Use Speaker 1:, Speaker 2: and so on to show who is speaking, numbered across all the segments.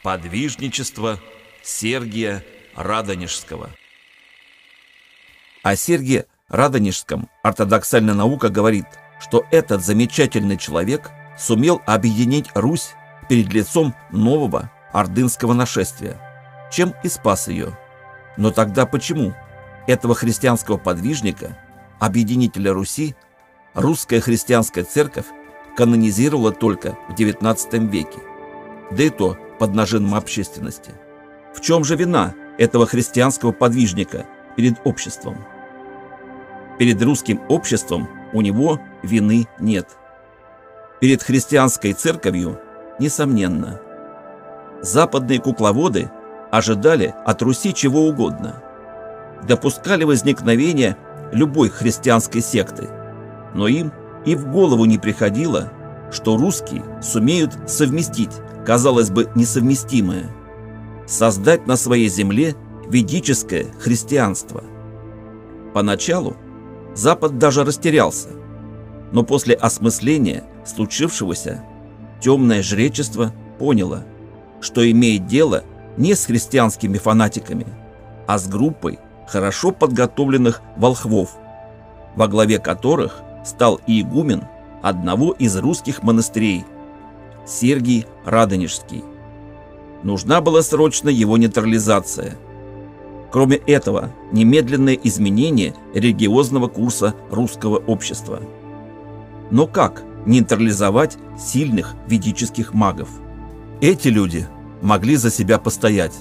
Speaker 1: Подвижничество Сергия Радонежского. О Сергии Радонежском ортодоксальная наука говорит, что этот замечательный человек сумел объединить Русь перед лицом нового ордынского нашествия, чем и спас ее. Но тогда почему этого христианского подвижника, объединителя Руси, русская христианская церковь канонизировала только в XIX веке, да и то под нажимом общественности? В чем же вина этого христианского подвижника перед обществом? Перед русским обществом у него вины нет. Перед христианской церковью, несомненно. Западные кукловоды ожидали от Руси чего угодно. Допускали возникновение любой христианской секты, но им и в голову не приходило, что русские сумеют совместить, казалось бы, несовместимое, создать на своей земле ведическое христианство. Поначалу Запад даже растерялся, но после осмысления случившегося темное жречество поняло, что имеет дело не с христианскими фанатиками, а с группой хорошо подготовленных волхвов, во главе которых стал игумен одного из русских монастырей Сергий Радонежский. Нужна была срочно его нейтрализация. Кроме этого, немедленное изменение религиозного курса русского общества. Но как нейтрализовать сильных ведических магов? Эти люди могли за себя постоять.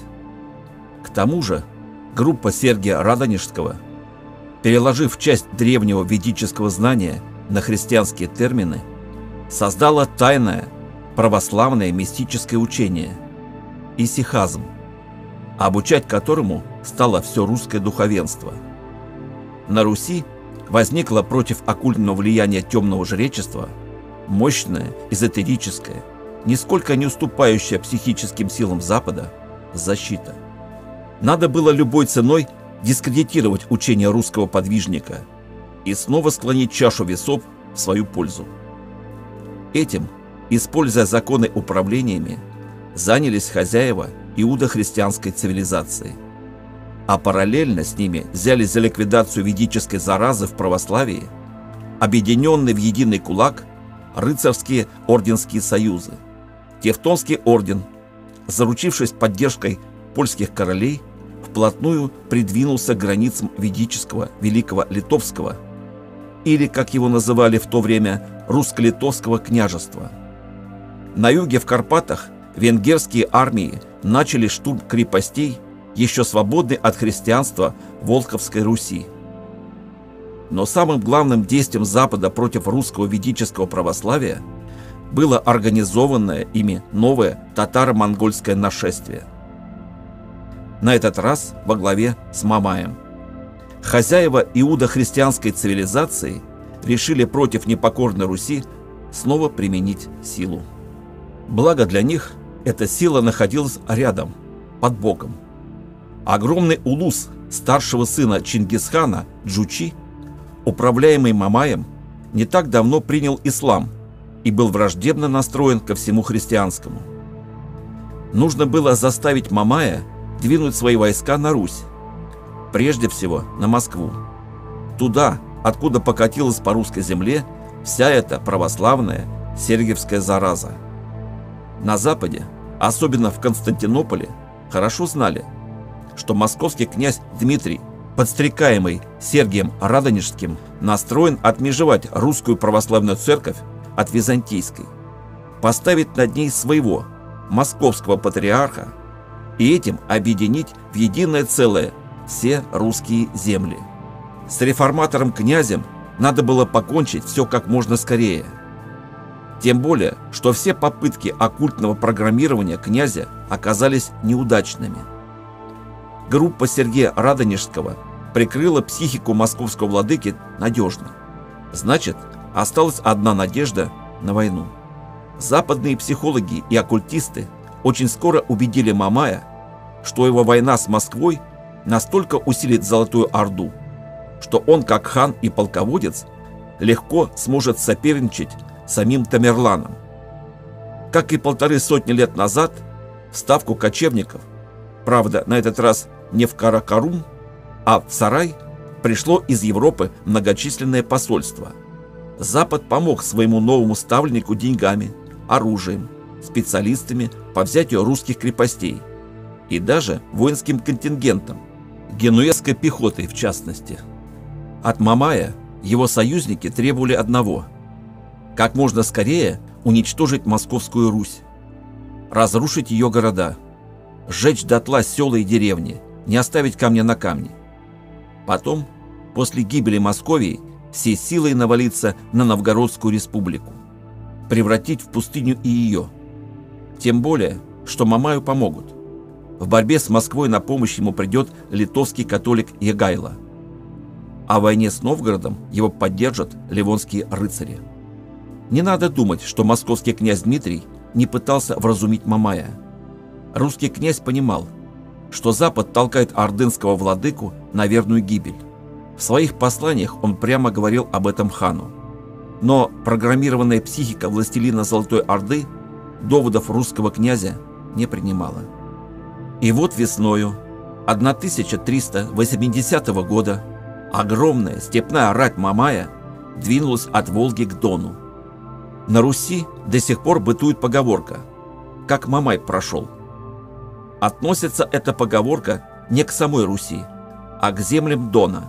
Speaker 1: К тому же группа Сергия Радонежского, переложив часть древнего ведического знания на христианские термины, создала тайное православное мистическое учение – исихазм, обучать которому стало все русское духовенство. На Руси возникло против оккультного влияния темного жречества мощное эзотерическое, нисколько не уступающая психическим силам Запада, защита. Надо было любой ценой дискредитировать учение русского подвижника и снова склонить чашу весов в свою пользу. Этим, используя законы управлениями, занялись хозяева иудохристианской цивилизации. А параллельно с ними взялись за ликвидацию ведической заразы в православии, объединенные в единый кулак рыцарские орденские союзы. Тевтонский орден, заручившись поддержкой польских королей, вплотную придвинулся к границам ведического Великого Литовского, или, как его называли в то время, русско-литовского княжества. На юге в Карпатах венгерские армии начали штурм крепостей, еще свободной от христианства Волховской Руси. Но самым главным действием Запада против русского ведического православия было организованное ими новое татаро-монгольское нашествие. На этот раз во главе с Мамаем. Хозяева иудохристианской цивилизации решили против непокорной Руси снова применить силу. Благо для них эта сила находилась рядом, под боком. Огромный улус старшего сына Чингисхана Джучи, управляемый Мамаем, не так давно принял ислам и был враждебно настроен ко всему христианскому. Нужно было заставить Мамая двинуть свои войска на Русь, прежде всего на Москву, туда, откуда покатилась по русской земле вся эта православная сергиевская зараза. На Западе, особенно в Константинополе, хорошо знали, что московский князь Дмитрий, подстрекаемый Сергием Радонежским, настроен отмежевать русскую православную церковь от византийской, поставить над ней своего московского патриарха и этим объединить в единое целое все русские земли. С реформатором князем надо было покончить все как можно скорее. Тем более, что все попытки оккультного программирования князя оказались неудачными. Группа Сергия Радонежского прикрыла психику московского владыки надежно. Значит, осталась одна надежда на войну. Западные психологи и оккультисты очень скоро убедили Мамая, что его война с Москвой настолько усилит Золотую Орду, что он, как хан и полководец, легко сможет соперничать с самим Тамерланом. Как и 1,5 сотни лет назад, В ставку кочевников, правда, на этот раз не в Каракарум, а в Сарай, пришло из Европы многочисленное посольство. Запад помог своему новому ставленнику деньгами, оружием, специалистами по взятию русских крепостей и даже воинским контингентом, генуэзской пехотой в частности. От Мамая его союзники требовали одного – как можно скорее уничтожить Московскую Русь, разрушить ее города, сжечь дотла села и деревни, не оставить камня на камне. Потом, после гибели Московии, всей силой навалиться на Новгородскую республику, превратить в пустыню и ее. Тем более, что Мамаю помогут. В борьбе с Москвой на помощь ему придет литовский католик Егайло. А в войне с Новгородом его поддержат ливонские рыцари. Не надо думать, что московский князь Дмитрий не пытался вразумить Мамая. Русский князь понимал, что Запад толкает ордынского владыку на верную гибель. В своих посланиях он прямо говорил об этом хану. Но программированная психика властелина Золотой Орды доводов русского князя не принимала. И вот весною 1380 года огромная степная рать Мамая двинулась от Волги к Дону. На Руси до сих пор бытует поговорка «как Мамай прошел». Относится эта поговорка не к самой Руси, а к землям Дона.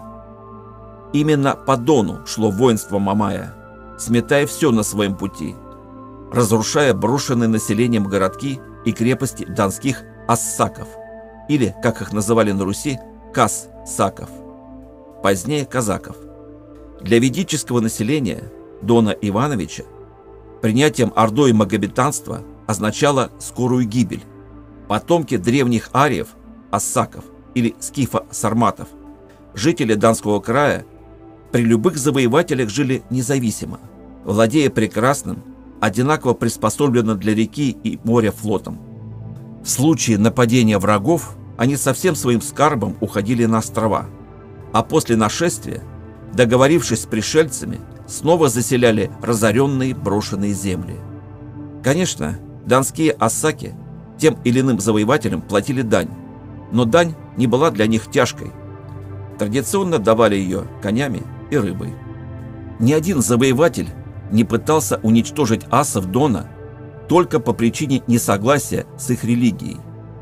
Speaker 1: Именно по Дону шло воинство Мамая, сметая все на своем пути, разрушая брошенные населением городки и крепости донских ассаков, или, как их называли на Руси, кассаков, позднее казаков. Для ведического населения Дона Ивановича принятием ордой магометанства означало скорую гибель. Потомки древних ариев, ассаков или скифа-сарматов, жители Донского края, при любых завоевателях жили независимо, владея прекрасным, одинаково приспособленным для реки и моря флотом. В случае нападения врагов они со всем своим скарбом уходили на острова, а после нашествия, договорившись с пришельцами, снова заселяли разоренные брошенные земли. Конечно, донские ассаки тем или иным завоевателям платили дань, но дань не была для них тяжкой. Традиционно давали ее конями и рыбой. Ни один завоеватель не пытался уничтожить ассов Дона только по причине несогласия с их религией.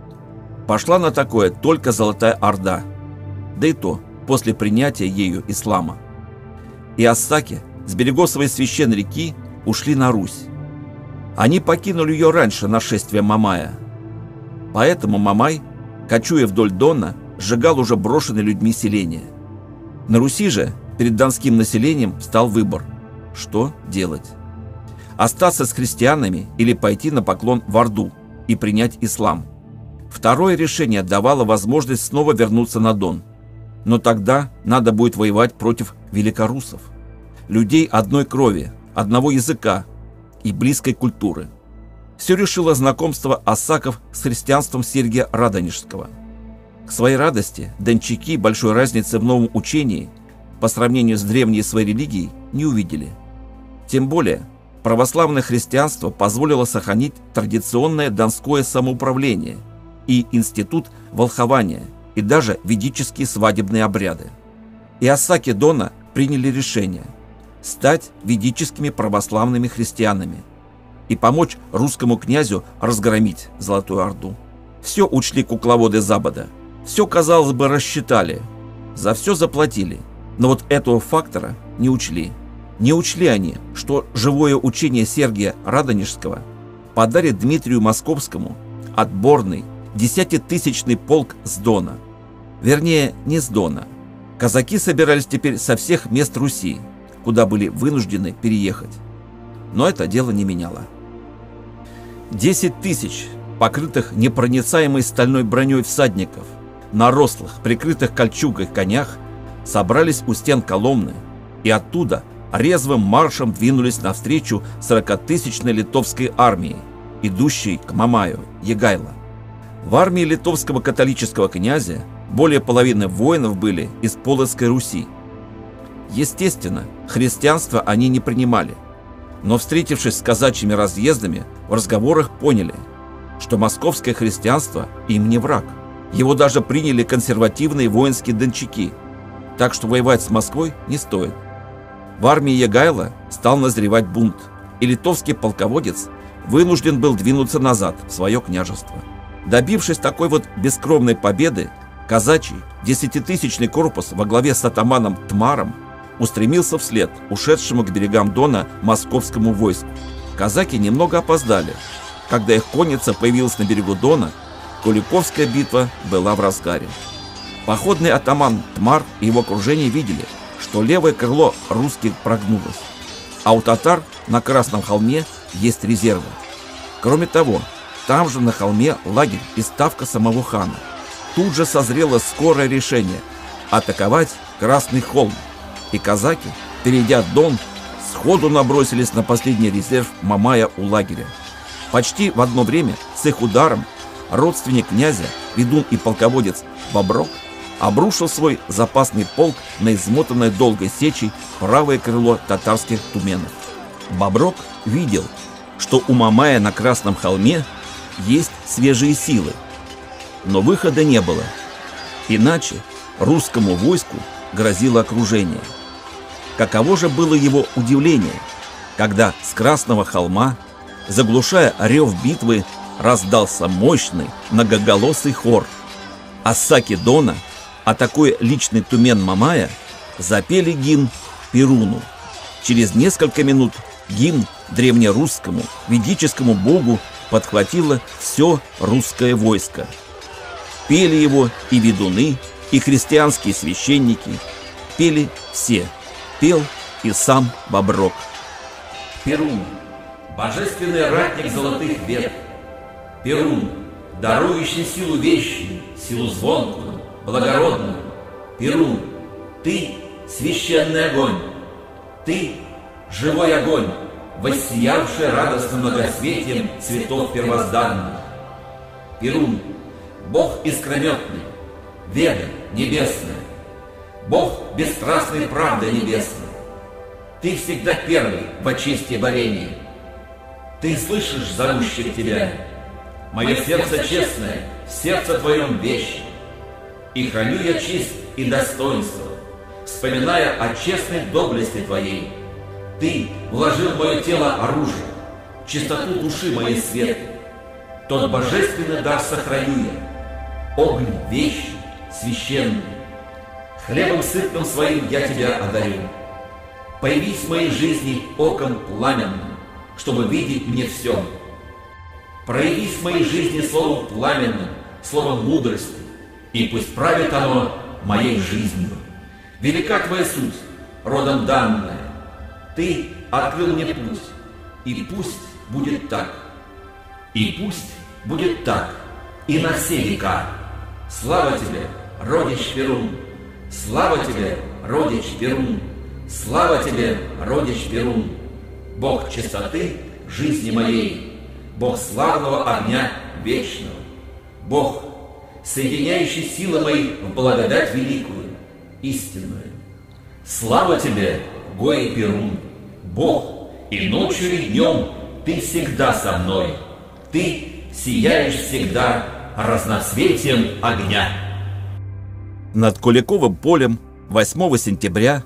Speaker 1: Пошла на такое только Золотая Орда, да и то после принятия ею ислама. И ассаки с берегов своей священной реки ушли на Русь. Они покинули ее раньше нашествия Мамая. Поэтому Мамай, кочуя вдоль Дона, сжигал уже брошенные людьми селения. На Руси же перед донским населением встал выбор, что делать: остаться с христианами или пойти на поклон в Орду и принять ислам. Второе решение давало возможность снова вернуться на Дон, но тогда надо будет воевать против великоруссов, людей одной крови, одного языка и близкой культуры. Все решило знакомство ассаков с христианством Сергия Радонежского. К своей радости дончаки большой разницы в новом учении по сравнению с древней своей религией не увидели. Тем более православное христианство позволило сохранить традиционное донское самоуправление и институт волхования, и даже ведические свадебные обряды. И ассаки Дона приняли решение стать ведическими православными христианами и помочь русскому князю разгромить Золотую Орду. Все учли кукловоды Запада, все, казалось бы, рассчитали, за все заплатили, но вот этого фактора не учли. Не учли они, что живое учение Сергия Радонежского подарит Дмитрию Московскому отборный 10-тысячный полк с Дона. Вернее, не с Дона. Казаки собирались теперь со всех мест Руси, куда были вынуждены переехать. Но это дело не меняло. 10 тысяч покрытых непроницаемой стальной броней всадников на рослых, прикрытых кольчугой конях собрались у стен Коломны и оттуда резвым маршем двинулись навстречу 40-тысячной литовской армии, идущей к Мамаю, Егайло. В армии литовского католического князя более половины воинов были из Полоцкой Руси. Естественно, христианство они не принимали, но, встретившись с казачьими разъездами, в разговорах поняли, что московское христианство им не враг. Его даже приняли консервативные воинские дончаки, так что воевать с Москвой не стоит. В армии Ягайла стал назревать бунт, и литовский полководец вынужден был двинуться назад в свое княжество. Добившись такой вот бескровной победы, казачий 10-тысячный корпус во главе с атаманом Тмаром устремился вслед ушедшему к берегам Дона московскому войску. Казаки немного опоздали. Когда их конница появилась на берегу Дона, Куликовская битва была в разгаре. Походный атаман Тмар и его окружение видели, что левое крыло русских прогнулось, а у татар на Красном холме есть резервы. Кроме того, там же на холме лагерь и ставка самого хана. Тут же созрело скорое решение – атаковать Красный холм, и казаки, перейдя Дон, сходу набросились на последний резерв Мамая у лагеря. Почти в одно время с их ударом родственник князя, ведун и полководец Боброк, обрушил свой запасный полк на измотанное долгой сечей правое крыло татарских туменов. Боброк видел, что у Мамая на Красном холме есть свежие силы, но выхода не было, иначе русскому войску грозило окружение. Каково же было его удивление, когда с Красного холма, заглушая рев битвы, раздался мощный многоголосый хор, а с саки Дона, атакуя личный тумен Мамая, запели гимн Перуну. Через несколько минут гимн древнерусскому ведическому богу подхватило все русское войско. Пели его и ведуны, и христианские священники, пели все, пел и сам Боброк.
Speaker 2: Перун, божественный ратник золотых век, Перун, дарующий силу вечную, силу звонкую, благородную. Перун, ты священный огонь, ты живой огонь, воссиявший радостным многосветием цветов первозданных. Перун, Бог искрометный, Веда небесная, Бог бесстрастной правды небесной. Ты всегда первый в очисте борении. Ты слышишь зовущих тебя. Мое сердце честное, в сердце твоем вещи. И храню я честь и достоинство, вспоминая о честной доблести твоей. Ты вложил в мое тело оружие, чистоту души моей свет. Тот божественный дар сохраню я, огонь вечный, священный. Хлебом сытным своим я тебя одарю. Появись в моей жизни оком пламенным, чтобы видеть мне все. Проявись в моей жизни словом пламенным, словом мудрости, и пусть правит оно моей жизнью. Велика твоя суть, родом данная. Ты открыл мне путь, и пусть будет так. И пусть будет так, и на все века. Слава тебе, родич Перун! Слава тебе, родич Перун! Слава тебе, родич Перун! Бог чистоты жизни моей, Бог славного огня вечного, Бог, соединяющий силы мои в благодать великую, истинную. Слава тебе, Гой Перун! Бог, и ночью, и днем ты всегда со мной, ты сияешь всегда разноцветием огня.
Speaker 1: Над Куликовым полем 8 сентября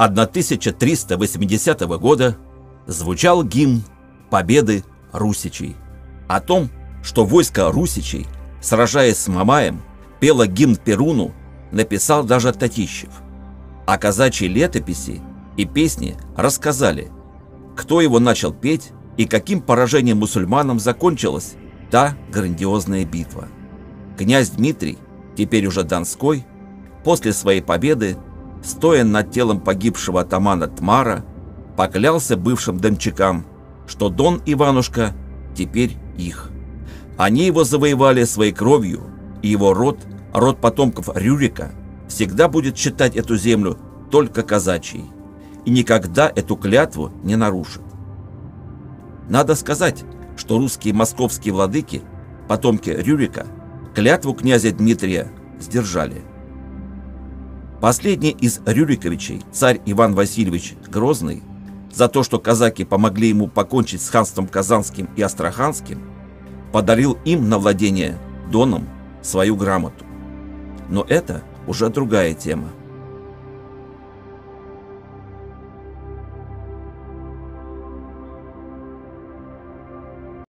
Speaker 1: 1380 года звучал гимн победы русичей. О том, что войско русичей, сражаясь с Мамаем, пело гимн Перуну, написал даже Татищев. А казачьи летописи и песни рассказали, кто его начал петь и каким поражением мусульманам закончилась та грандиозная битва. Князь Дмитрий, теперь уже Донской, после своей победы, стоя над телом погибшего атамана Тмара, поклялся бывшим дончакам, что Дон Иванушка теперь их. Они его завоевали своей кровью, и его род потомков Рюрика, всегда будет считать эту землю только казачьей, и никогда эту клятву не нарушит. Надо сказать, что русские московские владыки, потомки Рюрика, клятву князя Дмитрия сдержали. Последний из Рюриковичей, царь Иван Васильевич Грозный, за то, что казаки помогли ему покончить с ханством Казанским и Астраханским, подарил им на владение Доном свою грамоту. Но это уже другая тема.